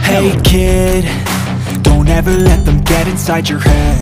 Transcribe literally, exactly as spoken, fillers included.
Hey kid, don't ever let them get inside your head.